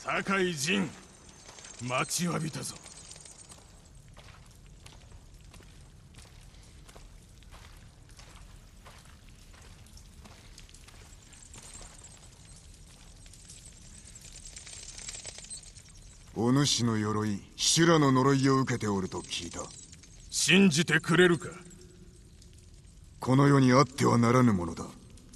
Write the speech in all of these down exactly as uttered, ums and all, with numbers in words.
酒井陣、待ちわびたぞ。 お主の鎧、修羅の呪いを受けておると聞いた。 信じてくれるか。 この世にあってはならぬものだ。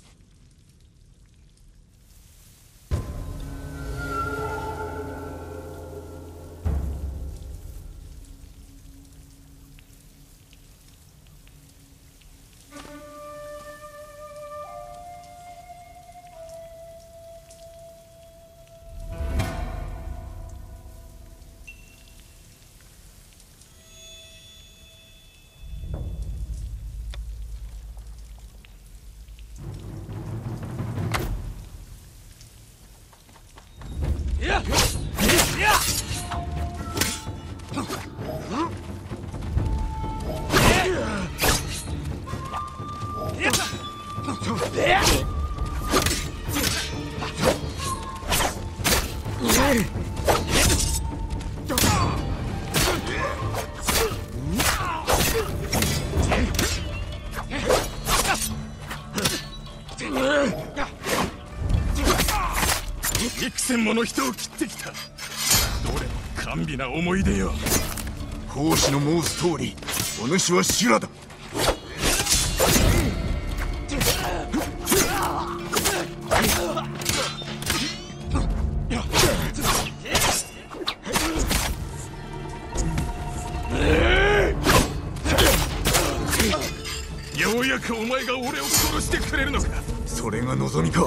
幾千もの人を切ってきた。どれも甘美な思い出よ。 孔子の申す通り、お主は修羅だ。 ようやくお前が俺を殺してくれるのか。 それが望みか。